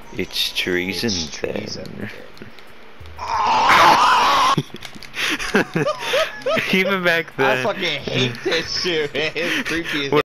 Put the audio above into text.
It's treason then. Even back then. I fucking hate this shit, man. It's creepy as